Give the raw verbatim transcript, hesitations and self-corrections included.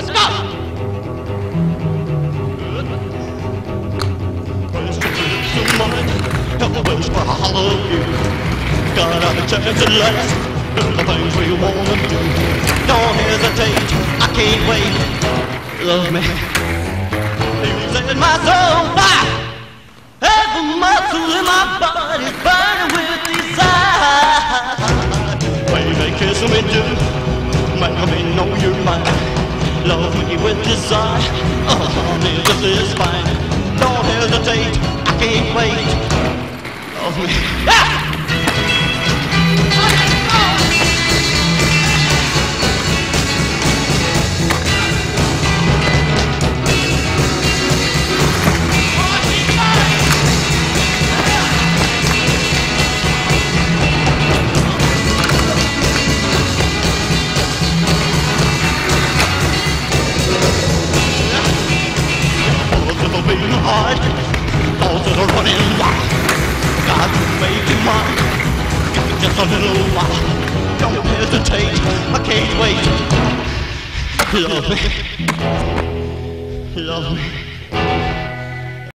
Let's go! Don't wish for all of you. Got a chance at last. Do the things we wanna do. Don't hesitate, I can't wait. Love me. You set my soul fire. Every muscle in my body's burning with desire. Baby, kiss me too. Make me know you're mine. Love me with desire. Oh, honey, this is fine. Don't hesitate, I can't wait. Love me. Ah! Beating hard, thoughts that are running wild. Got to make you mine. Give me just a little while. Don't hesitate, I can't wait. Love me, love me.